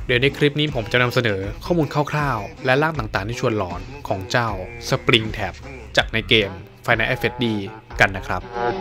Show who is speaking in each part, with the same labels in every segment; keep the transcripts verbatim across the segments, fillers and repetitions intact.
Speaker 1: เดี๋ยวในคลิปนี้ผมจะนำเสนอข้อมูลคร่าวๆและร่างต่างๆที่ชวนหลอนของเจ้า Spring Tab จากในเกม Final เอฟ เอส ดี กันนะครับ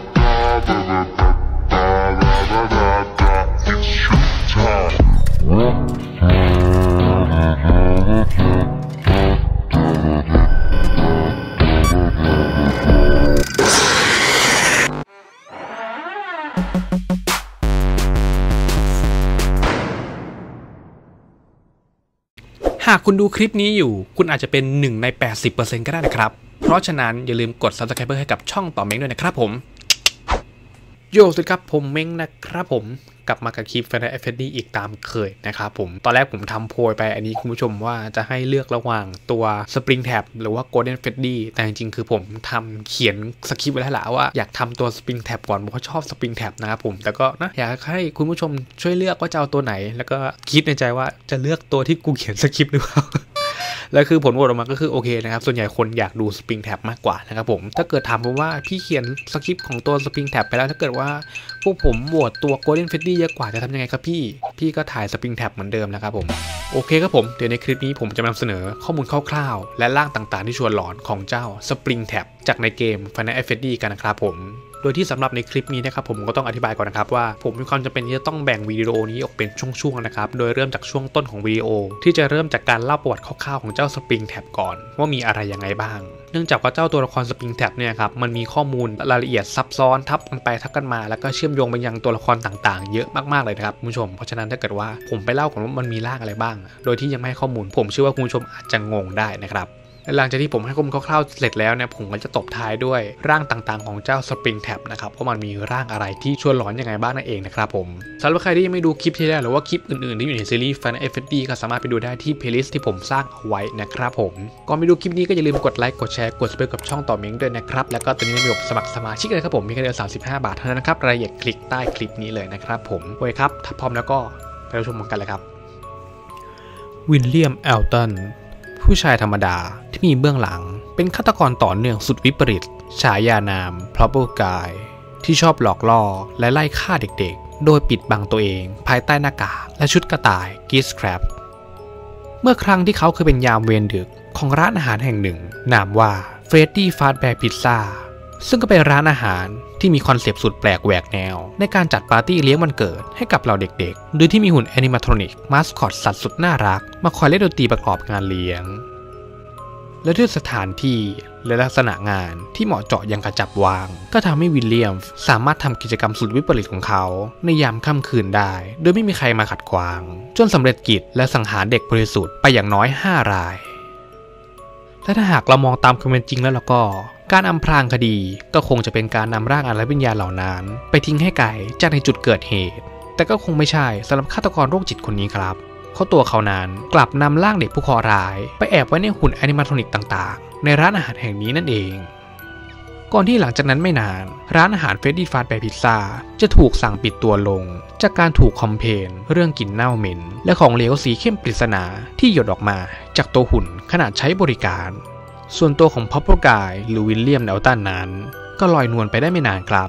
Speaker 1: หากคุณดูคลิปนี้อยู่คุณอาจจะเป็นหนึ่งใน แปดสิบเปอร์เซ็นต์ ก็ได้นะครับเพราะฉะนั้นอย่าลืมกด ซับสไครบ์ ให้กับช่องต่อเม้งด้วยนะครับผมโยสวัสดีครับผมเม้งนะครับผมกลับมากับคลิป Final เอฟ เอส ดี อีกตามเคยนะครับผมตอนแรกผมทำโพยไปอันนี้คุณผู้ชมว่าจะให้เลือกระหว่างตัว Spring Tab หรือว่า Golden Freddy แต่จริงๆคือผมทำเขียนสคริปต์ไว้แล้วแหละว่าอยากทำตัว Spring Tab ก่อนเพราะชอบ Spring Tab นะครับผมแต่ก็นะอยากให้คุณผู้ชมช่วยเลือกว่าจะเอาตัวไหนแล้วก็คิดในใจว่าจะเลือกตัวที่กูเขียนสคริปต์หรือเปล่าแล้วคือผลโหวตออกมาก็คือโอเคนะครับส่วนใหญ่คนอยากดู Spring Tab มากกว่านะครับผมถ้าเกิดถามผมว่าพี่เขียนสคริปต์ของตัว Spring Tab ไปแล้วถ้าเกิดว่าพวกผมโหวตตัว Golden Freddy เยอะกว่าจะทำยังไงครับพี่พี่ก็ถ่าย Spring Tab เหมือนเดิมนะครับผมโอเคครับผมเดี๋ยวในคลิปนี้ผมจะนำเสนอข้อมูลคร่าวๆและร่างต่างๆที่ชวนหลอนของเจ้า Spring Tab จากในเกม Final เอฟ เอส ดี กันนะครับผมโดยที่สำหรับในคลิปนี้นะครับผมก็ต้องอธิบายก่อนนะครับว่าผมมีความจำเป็นที่จะต้องแบ่งวิดีโอนี้ออกเป็นช่วงๆนะครับโดยเริ่มจากช่วงต้นของวิดีโอที่จะเริ่มจากการเล่าประวัติคร่าวๆของเจ้า Spring Tab ก่อนว่ามีอะไรยังไงบ้างเนื่องจากว่าเจ้าตัวละคร Spring Tab เนี่ยครับมันมีข้อมูลรายละเอียดซับซ้อนทับกันไปทับกันมาแล้วก็เชื่อมโยงไปยังตัวละครต่างๆเยอะมากๆเลยนะครับคุณผู้ชมเพราะฉะนั้นถ้าเกิดว่าผมไปเล่าก่อนว่ามันมีร่างอะไรบ้างโดยที่ยังไม่ให้ข้อมูลผมเชื่อว่าคุณผู้ชมอาจจะงงได้นะครับหลังจากที่ผมให้ข้อมูลคร่าวๆเสร็จแล้วเนี่ยผมก็จะตบท้ายด้วยร่างต่างๆของเจ้า Spring Tab นะครับว่ามันมีร่างอะไรที่ชวนหลอนยังไงบ้างนั่นเองนะครับผมสำหรับใครที่ยังไม่ดูคลิปที่แล้วหรือว่าคลิปอื่นๆที่อยู่ในซีรีส์ Final เอฟ เอส ดี ก็สามารถไปดูได้ที่ playlist ที่ผมสร้างเอาไว้นะครับผมก่อนไปดูคลิปนี้ก็อย่าลืมกดไลค์กดแชร์กด ซับสไครบ์ กับช่องต่อเม้งด้วยนะครับแล้วก็ตอนนี้มีระบบสมัครสมาชิกเลยครับผมมีแค่เดือนสามสิบห้าบาทเท่านั้นนะครับรายละเอียดคลิกใต้คลิปนี้เลยนะครับผมโอเคครับถ้าพร้อมแล้วก็ไปรับชมกันเลยครับวิลเลียมแอลตันผู้ชายธรรมดาที่มีเบื้องหลังเป็นฆาตกรต่อเนื่องสุดวิปริตฉายานาม Purple Guy ที่ชอบหลอกล่อและไล่ฆ่าเด็กๆโดยปิดบังตัวเองภายใต้หน้ากากและชุดกระต่าย Git Scrap เมื่อครั้งที่เขาเคยเป็นยามเวรดึกของร้านอาหารแห่งหนึ่งนามว่า Freddy Fazbear Pizza ซึ่งก็เป็นร้านอาหารที่มีคอนเซปต์สุดแปลกแหวกแนวในการจัดปาร์ตี้เลี้ยงวันเกิดให้กับเหล่าเด็กๆโดยที่มีหุ่นแอนิมาทรอนิกมาสคอตสัตว์สุดน่ารักมาคอยเล่นดนตรีประกอบงานเลี้ยงและด้วยสถานที่และลักษณะงานที่เหมาะเจาะยังกระจับวางก็ทำให้วิลเลียมสามารถทำกิจกรรมสุดวิปริตของเขาในยามค่ำคืนได้โดยไม่มีใครมาขัดขวางจนสำเร็จกิจและสังหารเด็กบริสุทธิ์ไปอย่างน้อยห้ารายและถ้าหากเรามองตามความเป็นจริงแล้วล่ะก็การอำพรางคดีก็คงจะเป็นการนำร่างอารวิญญาณเหล่านั้นไปทิ้งให้ไกลจากในจุดเกิดเหตุแต่ก็คงไม่ใช่สำหรับฆาตกรโรคจิตคนนี้ครับเพราะตัวเขานั้นกลับนำร่างเด็กผู้เคราะห์ร้ายไปแอบไว้ในหุ่นแอนิมาทรอนิกต่างๆในร้านอาหารแห่งนี้นั่นเองก่อนที่หลังจากนั้นไม่นานร้านอาหาร Freddy Fazbear Pizza จะถูกสั่งปิดตัวลงจากการถูกคอมเพลนเรื่องกลิ่นเน่าเหม็นและของเหลวสีเข้มปริศนาที่หยดออกมาจากตัวหุ่นขณะใช้บริการส่วนตัวของ Purple Guy หรือวิลเลียม แอลตันนั้นก็ลอยนวลไปได้ไม่นานครับ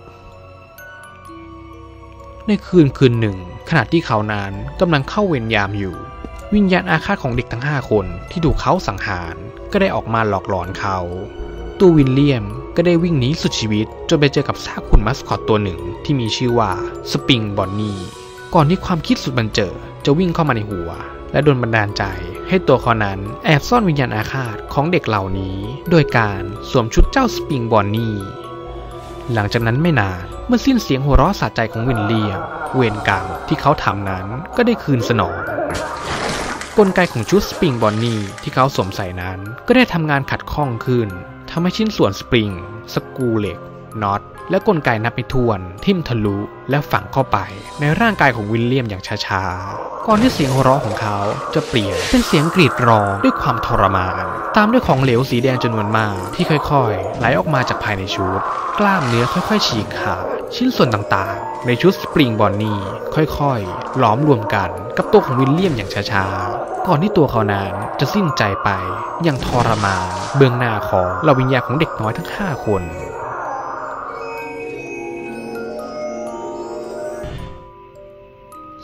Speaker 1: ในคืนคืนหนึ่งขณะที่เขานั้นกำลังเข้าเวรยามอยู่วิญญาณอาฆาตของเด็กทั้งห้าคนที่ถูกเขาสังหารก็ได้ออกมาหลอกหลอนเขาตัววิลเลียมก็ได้วิ่งหนีสุดชีวิตจนไปเจอกับซากหุ่นมัสคอตตัวหนึ่งที่มีชื่อว่าสปริงบอนนี่ก่อนที่ความคิดสุดบันเจิดจะวิ่งเข้ามาในหัวและโดนบันดาลใจให้ตัวเขานั้นแอบซ่อนวิญญาณอาฆาตของเด็กเหล่านี้โดยการสวมชุดเจ้าสปริงบอนนี่หลังจากนั้นไม่นานเมื่อสิ้นเสียงหัวเราะสะใจของวิลเลียมเวรกรรมที่เขาทำนั้นก็ได้คืนสนองกลไกของชุดสปริงบอนนี่ที่เขาสวมใส่นั้นก็ได้ทำงานขัดข้องขึ้นทำให้ชิ้นส่วนสปริงสกรูเหล็กน็อตและกลไกนับไม่ถ้วนทิ่มทะลุและฝังเข้าไปในร่างกายของวิลเลียมอย่างช้าๆก่อนที่เสียงหัวเราะของเขาจะเปลี่ยนเป็นเสียงกรีดร้องด้วยความทรมานตามด้วยของเหลวสีแดงจำนวนมากที่ค่อยๆไหลออกมาจากภายในชุดกล้ามเนื้อค่อยๆฉีกขาดชิ้นส่วนต่างๆในชุดสปริงบอนนี่ค่อยๆหลอมรวมกันกับตัวของวิลเลียมอย่างช้าๆก่อนที่ตัวเขานั้นจะสิ้นใจไปอย่างทรมานเบื้องหน้าของเหล่าวิญญาณของเด็กน้อยทั้งห้าคน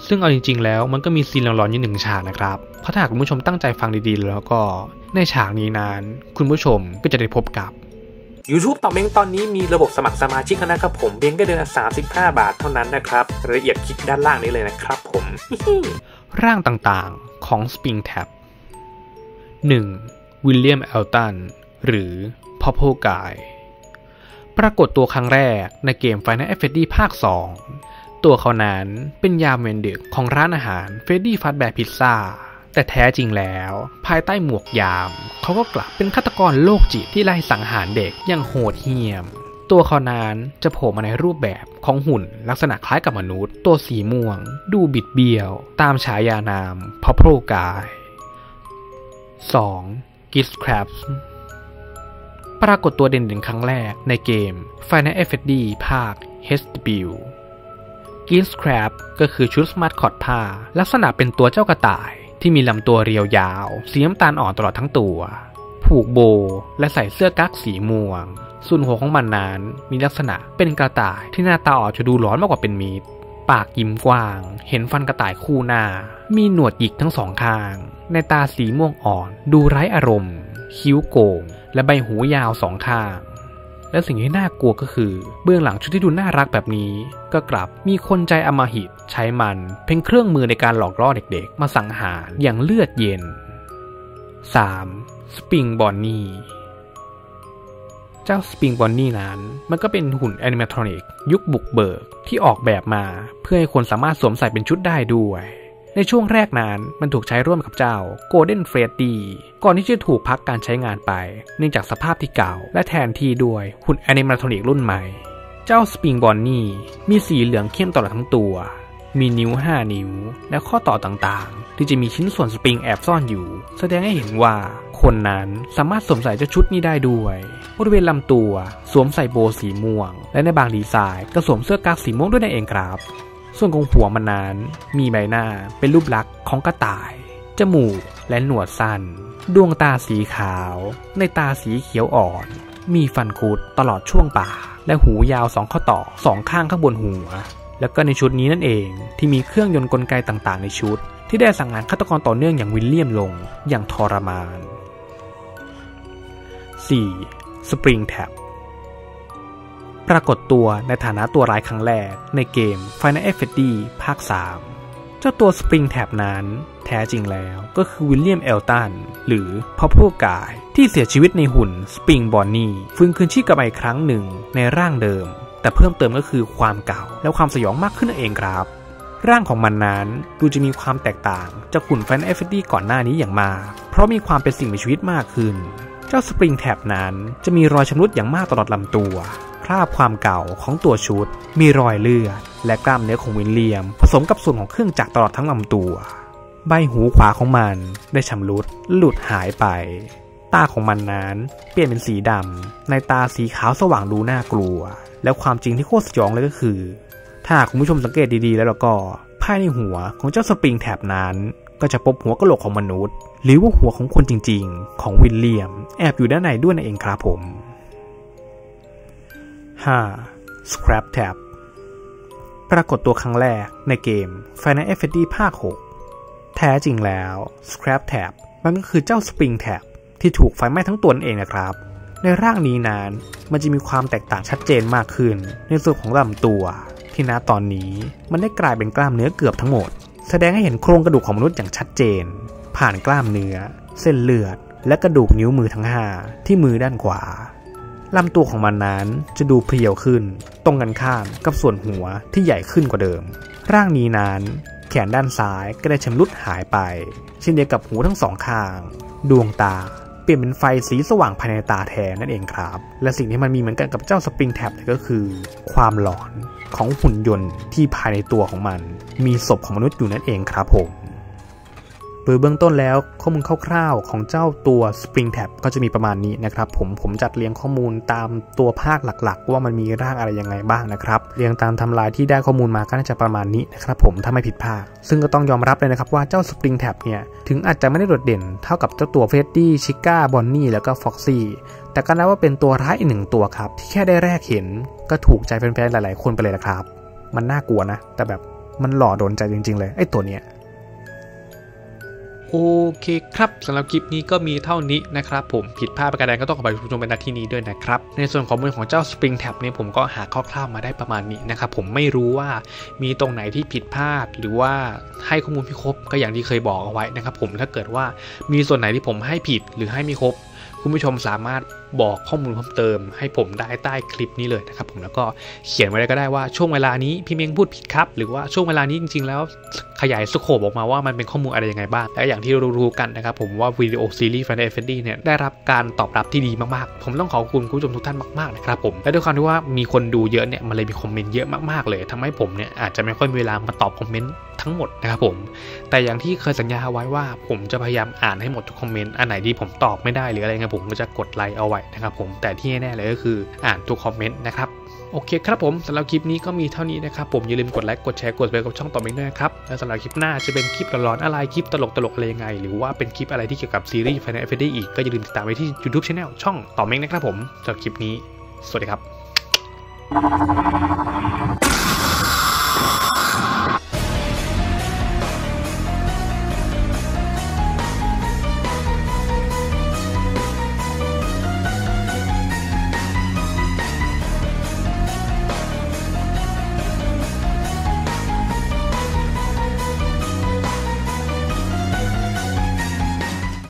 Speaker 1: ซึ่งเอาจริงๆแล้วมันก็มีซีนร้อนๆอยู่หนึ่งฉากนะครับเพราะถ้าคุณผู้ชมตั้งใจฟังดีๆแล้วก็ในฉากนี้นั้นคุณผู้ชมก็จะได้พบกับ
Speaker 2: YouTube ต่อเม้งตอนนี้มีระบบสมัครสมาชิกนะครับผมเพียงแค่เดือนละสามสิบห้าบาทเท่านั้นนะครับรายละเอียดคลิกด้านล่างนี้เลยนะครับผม
Speaker 1: ร่างต่างๆของ Springtrap หนึ่ง. วิลเลียม เอลตันหรือ Purple Guy ปรากฏตัวครั้งแรกในเกม Final Fantasy ภาค สอง ตัวเขานั้นเป็นยามเวรดึกของร้านอาหาร Freddy Fazbear Pizza แต่แท้จริงแล้วภายใต้หมวกยามเขาก็กลับเป็นฆาตกรโรคจิตที่ไล่สังหารเด็กอย่างโหดเหี้ยมตัวเขานั้นจะโผล่มาในรูปแบบของหุ่นลักษณะคล้ายกับมนุษย์ตัวสีม่วงดูบิดเบี้ยวตามฉายานาม Purple Guy สอง. Ghostcraft ปรากฏตัวเด่นๆครั้งแรกในเกม Final Fantasy ภาค เอช ดับเบิลยู Ghostcraft ก็คือชุดมาสคอตผ้าลักษณะเป็นตัวเจ้ากระต่ายที่มีลำตัวเรียวยาวสีน้ำตาลอ่อนตลอดทั้งตัวผูกโบและใส่เสื้อกั๊กสีม่วงส่วนหัวของมันนั้นมีลักษณะเป็นกระต่ายที่หน้าตาออกจะดูร้อนมากกว่าเป็นมิตรปากยิ้มกว้างเห็นฟันกระต่ายคู่หน้ามีหนวดหยิกทั้งสองข้างในตาสีม่วงอ่อนดูไร้อารมณ์คิ้วโก่งและใบหูยาวสองข้างและสิ่งที่น่ากลัวก็คือเบื้องหลังชุดที่ดูน่ารักแบบนี้ก็กลับมีคนใจอำมหิตใช้มันเป็นเครื่องมือในการหลอกล่อเด็กๆมาสังหารอย่างเลือดเย็น สาม. สปริงบอนนี่เจ้าสปริงบอนนี่นั้นมันก็เป็นหุ่นแอนิเมทรอนิกยุคบุกเบิกที่ออกแบบมาเพื่อให้คนสามารถสวมใส่เป็นชุดได้ด้วยในช่วงแรกนั้นมันถูกใช้ร่วมกับเจ้าโกลเด้นเฟรดดี้ก่อนที่จะถูกพักการใช้งานไปเนื่องจากสภาพที่เก่าและแทนที่ด้วยหุ่นแอนิเมทรอนิกรุ่นใหม่เจ้าสปริงบอนนี่มีสีเหลืองเข้มตลอดทั้งตัวมีนิ้วห้านิ้วและข้อต่อต่างๆที่จะมีชิ้นส่วนสปริงแอบซ่อนอยู่แสดงให้เห็นว่าคนนั้นสามารถสวมใส่เจ้าชุดนี้ได้ด้วยบริเวณลำตัวสวมใส่โบสีม่วงและในบางดีไซน์ก็สวมเสื้อกั๊กสีม่วงด้วยนั่นเองครับส่วนของหัวมันนั้นมีใบหน้าเป็นรูปลักษณ์ของกระต่ายจมูกและหนวดสั้นดวงตาสีขาวในตาสีเขียวอ่อนมีฟันคุดตลอดช่วงปากและหูยาวสองข้อต่อสองข้างข้างบนหัวแล้วก็ในชุดนี้นั่นเองที่มีเครื่องยนต์กลไกต่างๆในชุดที่ได้สังหารฆาตกรต่อเนื่องอย่างวิลเลียมลงอย่างทรมาน สี่. Springtrap ปรากฏตัวในฐานะตัวร้ายครั้งแรกในเกม Final Fantasy ภาค สาม เจ้าตัว Springtrap นั้นแท้จริงแล้วก็คือวิลเลียม เอลตันหรือ Purple Guy ที่เสียชีวิตในหุ่น Spring Bonnie ฟื้นคืนชีพกลับมาอีกครั้งหนึ่งในร่างเดิมแต่เพิ่มเติมก็คือความเก่าและความสยองมากขึ้นนั่นเองครับร่างของมันนั้นดูจะมีความแตกต่างจากหุ่น Final Fantasy ก่อนหน้านี้อย่างมากเพราะมีความเป็นสิ่งมีชีวิตมากขึ้นเจ้า Springtrap นั้นจะมีรอยชำรุดอย่างมากตลอดลำตัวคราบความเก่าของตัวชุดมีรอยเลือดและกล้ามเนื้อของวิลเลียมผสมกับส่วนของเครื่องจักรตลอดทั้งลำตัวใบหูขวาของมันได้ชำรุดหลุดหายไปตาของมันนั้นเปลี่ยนเป็นสีดำในตาสีขาวสว่างดูน่ากลัวแล้วความจริงที่โคตรสยองเลยก็คือถ้าคุณผู้ชมสังเกตดีๆแล้วก็ภายในหัวของเจ้าสปริงแท็บนั้นก็จะพบหัวกะโหลกของมนุษย์หรือว่าหัวของคนจริงๆของวิลเลียมแอบอยู่ด้านในด้วยนั่นเองครับผม ห้า. Scraptrap ปรากฏตัวครั้งแรกในเกม Final Fantasy ภาค หก แท้จริงแล้ว Scraptrap มันก็คือเจ้า Springtrap ที่ถูกไฟไหม้ทั้งตัวนั่นเองนะครับในร่างนี้นั้นมันจะมีความแตกต่างชัดเจนมากขึ้นในส่วนของลำตัวที่ณตอนนี้มันได้กลายเป็นกล้ามเนื้อเกือบทั้งหมดแสดงให้เห็นโครงกระดูกของมนุษย์อย่างชัดเจนผ่านกล้ามเนื้อเส้นเลือดและกระดูกนิ้วมือทั้งห้าที่มือด้านขวาลำตัวของมันนั้นจะดูเพรียวขึ้นตรงกันข้ามกับส่วนหัวที่ใหญ่ขึ้นกว่าเดิมร่างนี้นั้นแขนด้านซ้ายก็ได้ชำรุดหายไปเช่นเดียวกับหูทั้งสองข้างดวงตาเปลี่ยนเป็นไฟสีสว่างภายในตาแทนนั่นเองครับและสิ่งที่มันมีเหมือนกันกับเจ้าสปริงแท็บก็คือความหลอนของหุ่นยนต์ที่ภายในตัวของมันมีศพของมนุษย์อยู่นั่นเองครับผมโดยเบื้องต้นแล้วข้อมูลคร่าวๆของเจ้าตัว Springtrap ก็จะมีประมาณนี้นะครับผมผมจัดเรียงข้อมูลตามตัวภาคหลักๆว่ามันมีร่างอะไรยังไงบ้างนะครับเรียงตามไทม์ไลน์ที่ได้ข้อมูลมาก็น่าจะประมาณนี้นะครับผมถ้าไม่ผิดพลาดซึ่งก็ต้องยอมรับเลยนะครับว่าเจ้า Springtrap เนี่ยถึงอาจจะไม่ได้โดดเด่นเท่ากับเจ้าตัว Freddy Chica Bonnie แล้วก็ Foxy แต่ก็นับว่าเป็นตัวร้ายอีกหนึ่งตัวครับที่แค่ได้แรกเห็นก็ถูกใจแฟนๆหลายๆคนไปเลยนะครับมันน่ากลัวนะแต่แบบมันหล่อโดนใจจริงๆเลยไอ้ตัวเนี้ยโอเคครับสำหรับคลิปนี้ก็มีเท่านี้นะครับผมผิดพลาดประการใดก็ต้องขอไปผู้ชมเป็นนาทีนี้ด้วยนะครับในส่วนของมือของเจ้า Spring Tab เนี่ยผมก็หาคร่าวๆมาได้ประมาณนี้นะครับผมไม่รู้ว่ามีตรงไหนที่ผิดพลาดหรือว่าให้ข้อมูลไม่ครบก็อย่างที่เคยบอกเอาไว้นะครับผมถ้าเกิดว่ามีส่วนไหนที่ผมให้ผิดหรือให้ไม่ครบคุณผู้ชมสามารถบอกข้อมูลเพิ่มเติมให้ผมได้ใต้คลิปนี้เลยนะครับผมแล้วก็เขียนไว้เลยก็ได้ว่าช่วงเวลานี้พี่เม้งพูดผิดครับหรือว่าช่วงเวลานี้จริงๆแล้วขยายสโคปออกมาว่ามันเป็นข้อมูลอะไรยังไงบ้างและอย่างที่รู้ๆกันนะครับผมว่าวิดีโอซีรีส์ Final Fantasy เนี่ยได้รับการตอบรับที่ดีมากๆผมต้องขอบคุณคุณผู้ชมทุกท่านมากๆนะครับผมและด้วยความที่ว่ามีคนดูเยอะเนี่ยมันเลยมีคอมเมนต์เยอะมากๆเลยทำให้ผมเนี่ยอาจจะไม่ค่อยมีเวลามาตอบคอมเมนต์ทั้งหมดนะครับผมแต่อย่างที่เคยสัญญาไว้ว่าผมจะพยายามอ่านให้หมดทุกคอมเมนต์อันไหนที่ผมตอบไม่ได้หรืออะไรเงี้ยผมก็จะกดไลค์เอาไว้นะครับผมแต่ที่แน่ๆเลยก็คืออ่านทุกคอมเมนต์นะครับโอเคครับผมสำหรับคลิปนี้ก็มีเท่านี้นะครับผมอย่าลืมกดไลค์กดแชร์กดซับสไครบ์กับช่องต่อเม้งด้วยนะครับแล้วสำหรับคลิปหน้าจะเป็นคลิปร้อนๆอะไรคลิปตลกๆอะไรยังไงหรือว่าเป็นคลิปอะไรที่เกี่ยวกับซีรีส์ Final Fantasy อีกก็อย่าลืมติดตามไว้ที่ YouTube Channel ช่องต่อเม้งนะครับผมสำหรับคลิปนี้สวัสดีครับ